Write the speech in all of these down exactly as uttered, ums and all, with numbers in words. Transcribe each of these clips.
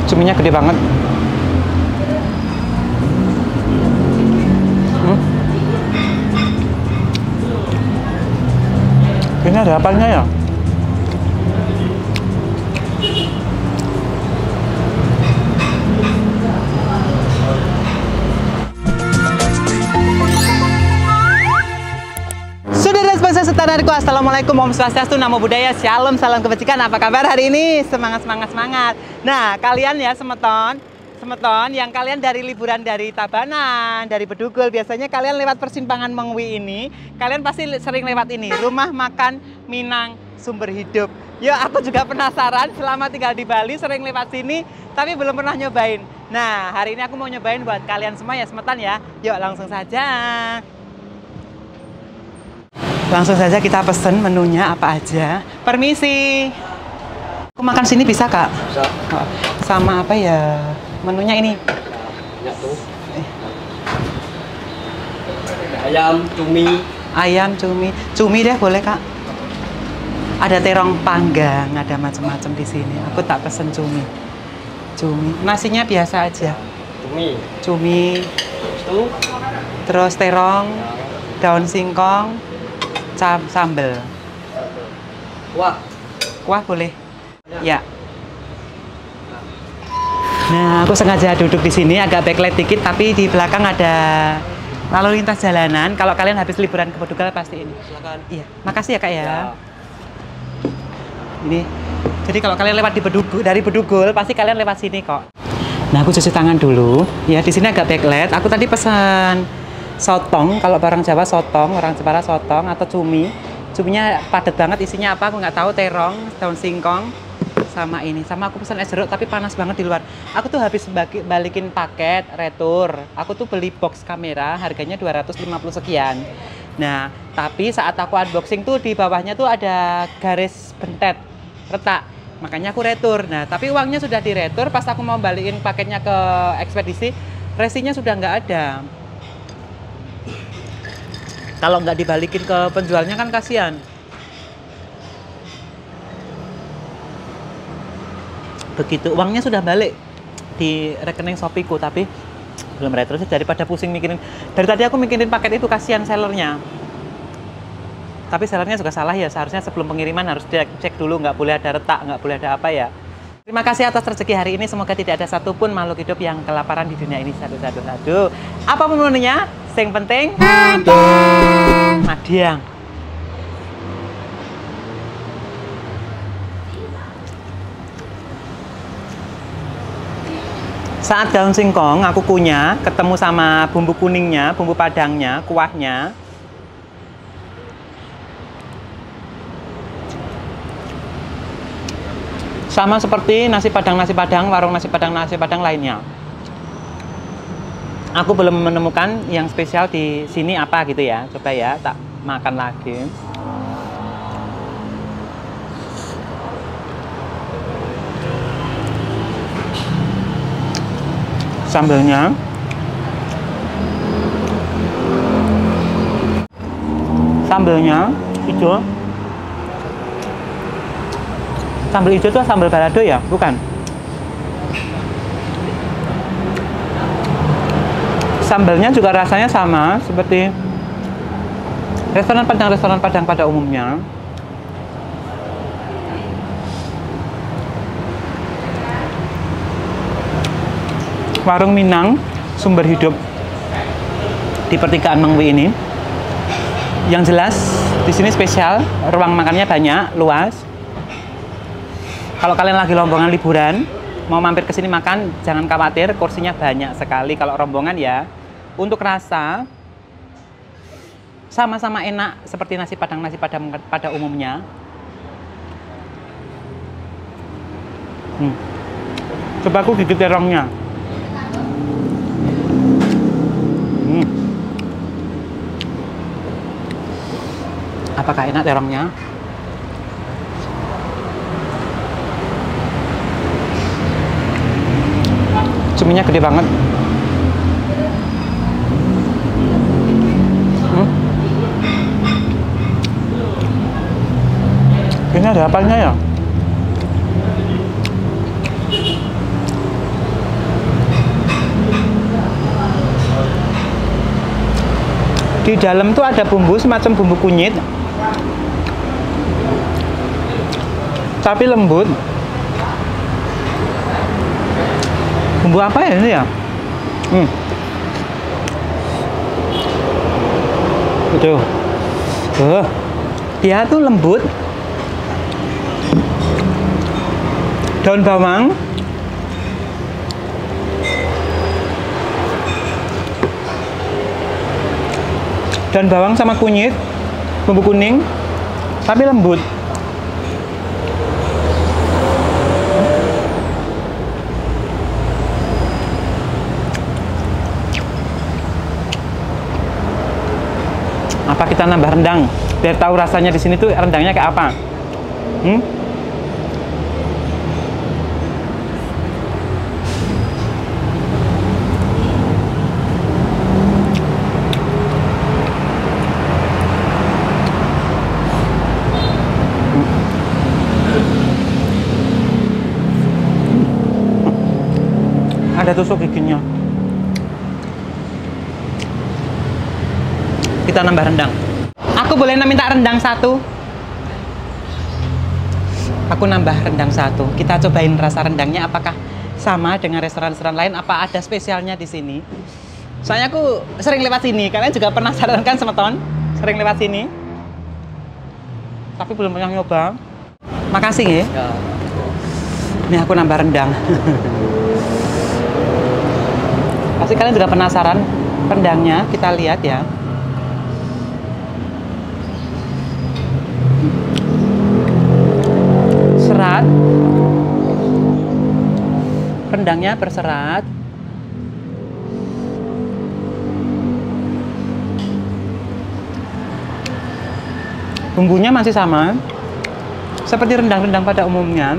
Cuminya gede banget. Hmm. Ini ada apanya ya? Saudara-saudaraku, assalamualaikum, om swastiastu, namo buddhaya, shalom, salam kebajikan. Apa kabar hari ini? Semangat, semangat, semangat. Nah, kalian ya semeton, semeton yang kalian dari liburan dari Tabanan, dari Bedugul, biasanya kalian lewat persimpangan Mengwi ini, kalian pasti sering lewat ini, Rumah Makan Minang Sumber Hidup. Yuk, aku juga penasaran, selama tinggal di Bali sering lewat sini, tapi belum pernah nyobain. Nah, hari ini aku mau nyobain buat kalian semua ya semeton ya. Yuk, langsung saja. Langsung saja kita pesen menunya apa aja. Permisi. Aku makan sini bisa, Kak? Bisa. Sama apa ya? Menunya ini. Banyak tuh. Ayam, cumi. Ayam, cumi. Cumi deh boleh, Kak. Ada terong panggang, ada macam-macam di sini. Aku tak pesen cumi. Cumi. Nasinya biasa aja. Cumi. Cumi. Itu. Terus terong, daun singkong, sambel. Kuah. Kuah boleh? Ya. Nah, aku sengaja duduk di sini agak backlight dikit, tapi di belakang ada lalu lintas jalanan. Kalau kalian habis liburan ke Bedugul pasti ini. Silakan. Iya, makasih ya Kak ya. Ya. Ini. Jadi kalau kalian lewat di Bedugul, dari Bedugul pasti kalian lewat sini kok. Nah, aku cuci tangan dulu. Ya, di sini agak backlight. Aku tadi pesan sotong, kalau orang Jawa sotong, orang Jepara sotong atau cumi. Cuminya padat banget, isinya apa aku nggak tahu, terong, daun singkong, sama ini. Sama aku pesan es jeruk, tapi panas banget di luar. Aku tuh habis bagi, balikin paket retur. Aku tuh beli box kamera, harganya dua ratus lima puluh sekian. Nah, tapi saat aku unboxing tuh di bawahnya tuh ada garis bentet, retak. Makanya aku retur. Nah, tapi uangnya sudah diretur, pas aku mau balikin paketnya ke ekspedisi, resinya sudah nggak ada. Kalau nggak dibalikin ke penjualnya kan kasihan. Begitu, uangnya sudah balik di rekening Shopee-ku, tapi belum retro sih, daripada pusing mikirin. Dari tadi aku mikirin paket itu, kasihan sellernya. Tapi sellernya juga salah ya, seharusnya sebelum pengiriman harus cek, cek dulu, nggak boleh ada retak, nggak boleh ada apa ya. Terima kasih atas rezeki hari ini, semoga tidak ada satupun makhluk hidup yang kelaparan di dunia ini. Satu, satu, satu. Apa menunya? Yang penting Madiang. Saat daun singkong aku kunyah, ketemu sama bumbu kuningnya, bumbu padangnya, kuahnya. Sama seperti nasi padang-nasi padang, warung nasi padang-nasi padang lainnya. Aku belum menemukan yang spesial di sini apa gitu ya. Coba ya, tak makan lagi. Sambelnya. Sambelnya hijau. Sambal hijau itu sambal balado ya? Bukan. Sambalnya juga rasanya sama seperti restoran Padang-restoran Padang pada umumnya. Warung Minang Sumber Hidup di pertigaan Mengwi ini. Yang jelas di sini spesial, ruang makannya banyak, luas. Kalau kalian lagi rombongan liburan, mau mampir ke sini makan, jangan khawatir, kursinya banyak sekali. Kalau rombongan ya. Untuk rasa sama-sama enak seperti nasi padang nasi padang pada umumnya. Hmm. Coba aku gigit terongnya. Hmm. Apakah enak terongnya? Cuminya gede banget. Ini ada apanya ya? Di dalam tuh ada bumbu semacam bumbu kunyit, tapi lembut. Bumbu apa ya ini ya? Hmm. Tuh. Tuh. Dia tuh lembut. Daun bawang. Daun bawang sama kunyit, bumbu kuning, tapi lembut. Apa kita nambah rendang biar tahu rasanya di sini tuh rendangnya kayak apa? Hmm? Ada tusuk giginya. Kita nambah rendang. Aku boleh minta rendang satu? Aku nambah rendang satu. Kita cobain rasa rendangnya apakah sama dengan restoran-restoran lain, apa ada spesialnya di sini. Soalnya aku sering lewat sini. Kalian juga penasaran kan, Semeton? Sering lewat sini. Tapi belum pernah nyoba. Makasih ya. Ya. Ini aku nambah rendang. Pasti kalian juga penasaran rendangnya, kita lihat ya. Serat. Rendangnya berserat. Bumbunya masih sama seperti rendang-rendang pada umumnya.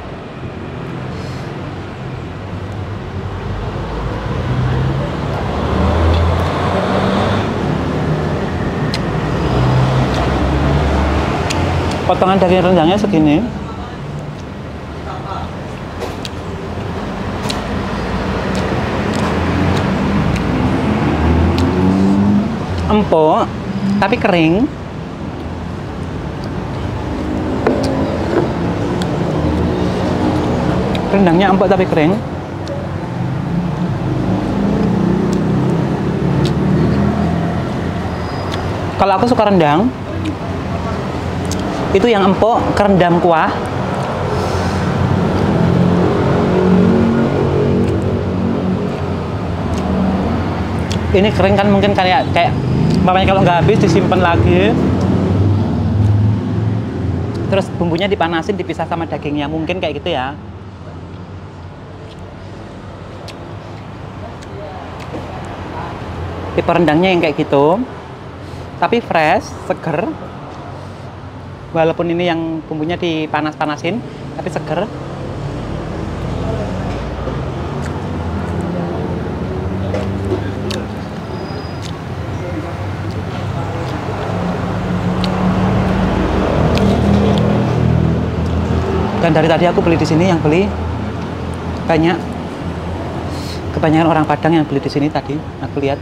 Potongan daging rendangnya segini. Empuk, tapi kering. Rendangnya empuk tapi kering. Kalau aku suka rendang, itu yang empuk, kerendam kuah. Ini kering kan, mungkin kayak kayak makanya kalau nggak habis disimpan lagi. Terus bumbunya dipanasin, dipisah sama dagingnya, mungkin kayak gitu ya. Tipe rendangnya yang kayak gitu, tapi fresh, seger. Walaupun ini yang bumbunya dipanas-panasin, tapi seger. Dan dari tadi aku beli di sini, yang beli banyak, kebanyakan orang Padang yang beli di sini tadi. Aku lihat.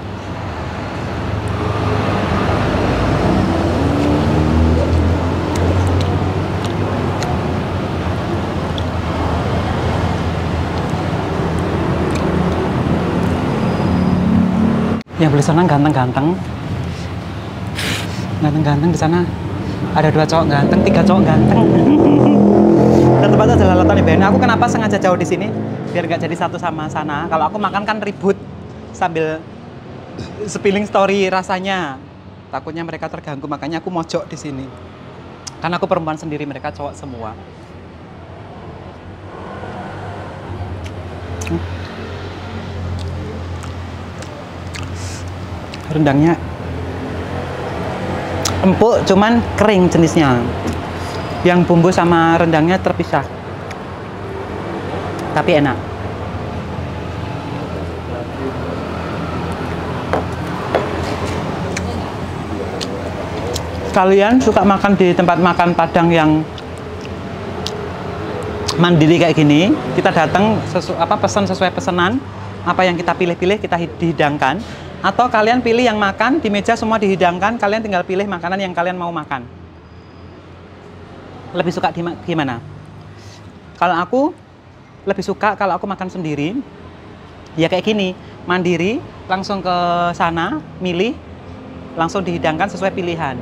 Yang beli sana ganteng-ganteng, ganteng-ganteng di sana. Ada dua cowok ganteng, tiga cowok ganteng. Dan tempatnya adalah Leton I B N. Aku kenapa sengaja jauh di sini biar nggak jadi satu sama sana. Kalau aku makan kan ribut sambil spilling story rasanya. Takutnya mereka terganggu, makanya aku mojok di sini. Karena aku perempuan sendiri, mereka cowok semua. Rendangnya empuk, cuman kering jenisnya. Yang bumbu sama rendangnya terpisah, tapi enak. Kalian suka makan di tempat makan Padang yang mandiri kayak gini? Kita datang sesu, apa pesan sesuai pesanan, apa yang kita pilih-pilih kita dihidangkan. Atau kalian pilih yang makan, di meja semua dihidangkan, kalian tinggal pilih makanan yang kalian mau makan. Lebih suka di gimana? Kalau aku lebih suka kalau aku makan sendiri, ya kayak gini, mandiri, langsung ke sana, milih, langsung dihidangkan sesuai pilihan.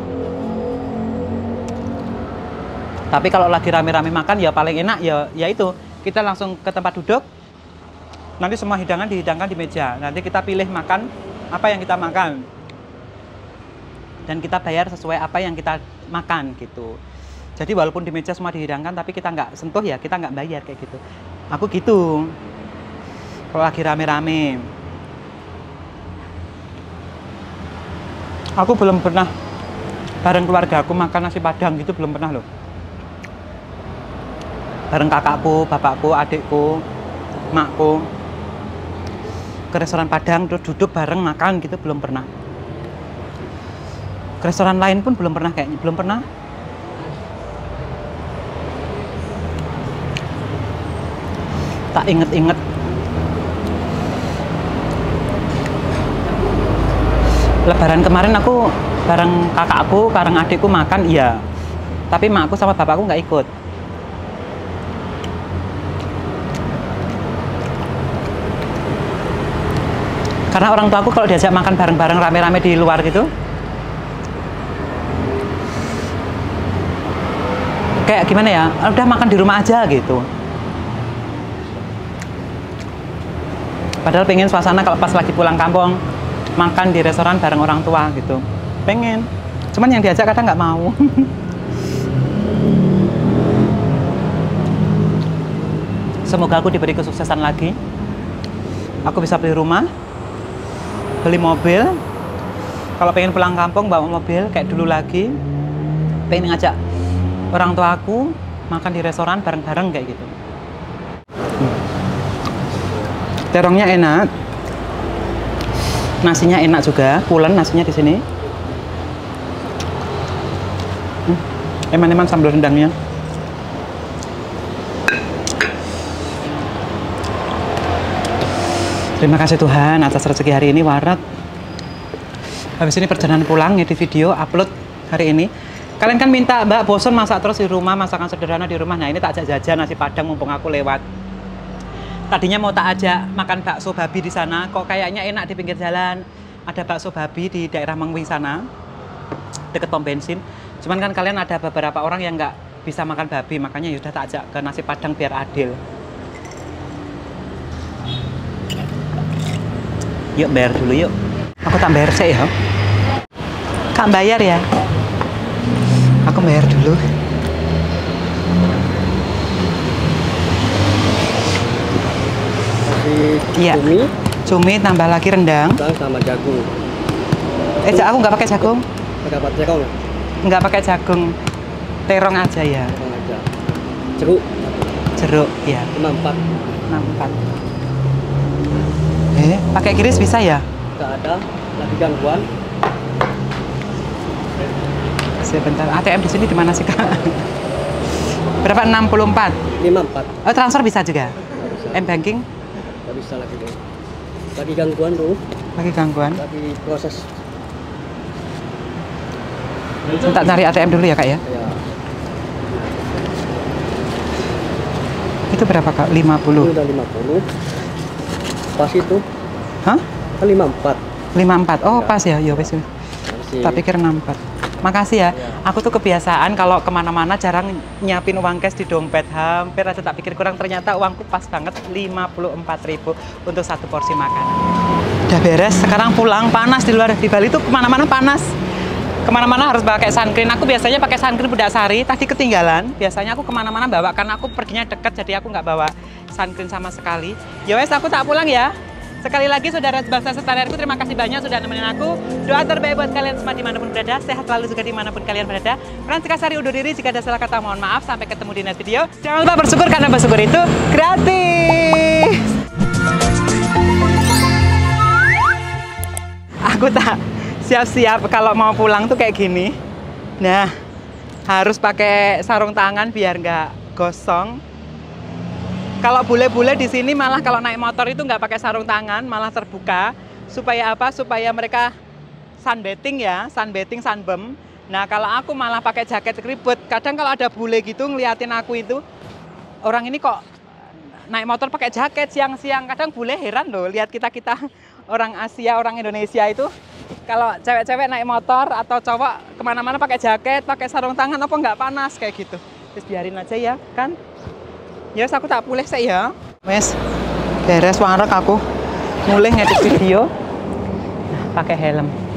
Tapi kalau lagi rame-rame makan, ya paling enak ya, ya itu, kita langsung ke tempat duduk, nanti semua hidangan dihidangkan di meja. Nanti kita pilih makan apa yang kita makan. Dan kita bayar sesuai apa yang kita makan gitu. Jadi walaupun di meja semua dihidangkan, tapi kita nggak sentuh ya, kita nggak bayar kayak gitu. Aku gitu. Kalau lagi rame-rame. Aku belum pernah bareng keluarga aku makan nasi Padang gitu, belum pernah loh. Bareng kakakku, bapakku, adikku, makku ke restoran Padang terus duduk bareng makan gitu belum pernah. Ke restoran lain pun belum pernah kayaknya, belum pernah. Tak inget-inget. Lebaran kemarin aku bareng kakakku, bareng adikku makan, iya. Tapi makku sama bapakku nggak ikut. Karena orang tua aku kalau diajak makan bareng-bareng rame-rame di luar gitu, kayak gimana ya, udah makan di rumah aja gitu. Padahal pengen suasana kalau pas lagi pulang kampung, makan di restoran bareng orang tua gitu. Pengen. Cuman yang diajak kadang nggak mau. Semoga aku diberi kesuksesan lagi. Aku bisa beli rumah, beli mobil. Kalau pengen pulang kampung bawa mobil kayak dulu lagi. Pengen ngajak orang tua aku makan di restoran bareng-bareng kayak gitu. Hmm. Terongnya enak. Nasinya enak juga, pulen nasinya di sini. Hmm. Eman-eman sambal rendangnya. Terima kasih Tuhan atas rezeki hari ini, warat. Habis ini perjalanan pulang, ngedit video, upload hari ini. Kalian kan minta, Mbak, bosan masak terus di rumah, masakan sederhana di rumah. Nah, ini tak ajak jajan nasi Padang mumpung aku lewat. Tadinya mau tak ajak makan bakso babi di sana, kok kayaknya enak di pinggir jalan. Ada bakso babi di daerah Mangwi sana, deket pom bensin. Cuman kan kalian ada beberapa orang yang nggak bisa makan babi, makanya yaudah tak ajak ke nasi Padang biar adil. Yuk bayar dulu yuk. Aku tak bayar sih ya. Kak bayar ya. Aku bayar dulu. Iya. Cumi. Cumi tambah lagi rendang. Rendang sama jagung. Eh, aku nggak pakai jagung. Pakai apa jagung? Nggak pakai jagung. Terong aja ya. Terong aja. Jeruk. Jeruk ya. lima puluh empat. enam puluh empat. Eh, pakai kiris bisa ya? Nggak ada. Lagi gangguan. Sebentar. A T M di sini di mana sih, Kak? Berapa? enam puluh empat. lima puluh empat. Oh, transfer bisa juga. Bisa. M banking? Nggak bisa lagi deh. Lagi gangguan dulu. Lagi gangguan. Lagi proses. Minta cari A T M dulu ya, Kak ya? Ya. Itu berapa, Kak? lima puluh. Ini udah lima puluh. Pas itu. Hah? Kan lima puluh empat. lima puluh empat. Oh, Ya. pas ya. Ya wes. Masih. Tak pikir enam puluh empat. Makasih ya. Ya. Aku tuh kebiasaan kalau kemana-mana jarang nyiapin uang cash di dompet. Hampir aja tak pikir kurang. Ternyata uangku pas banget lima puluh empat ribu untuk satu porsi makanan. Udah beres. Sekarang pulang. Panas di luar. Di Bali tuh kemana-mana panas. Kemana-mana harus pakai sunscreen. Aku biasanya pakai sunscreen Budak Sari. Tadi ketinggalan. Biasanya aku kemana-mana bawa. Karena aku perginya deket. Jadi aku nggak bawa sunscreen sama sekali. Ya wes, aku tak pulang ya. Sekali lagi saudara bangsa setanarku, terima kasih banyak sudah nemenin aku. Doa terbaik buat kalian semua dimanapun berada. Sehat selalu juga dimanapun kalian berada. Francisca Sari undur diri, jika ada salah kata mohon maaf. Sampai ketemu di next video. Jangan lupa bersyukur karena bersyukur itu gratis. Aku tak siap-siap kalau mau pulang tuh kayak gini. Nah, harus pakai sarung tangan biar nggak gosong. Kalau bule-bule di sini malah kalau naik motor itu nggak pakai sarung tangan, malah terbuka. supaya apa? Supaya mereka sunbathing ya, sunbathing, sunburn. Nah kalau aku malah pakai jaket ribet. Kadang kalau ada bule gitu ngeliatin aku itu, orang ini kok naik motor pakai jaket siang-siang. Kadang bule heran loh lihat kita-kita orang Asia, orang Indonesia itu. Kalau cewek-cewek naik motor atau cowok kemana-mana pakai jaket, pakai sarung tangan, apa nggak panas kayak gitu. Terus biarin aja ya kan. Ya aku tak pulih sih ya. Wes beres warek aku mulai ngedit video pakai helm.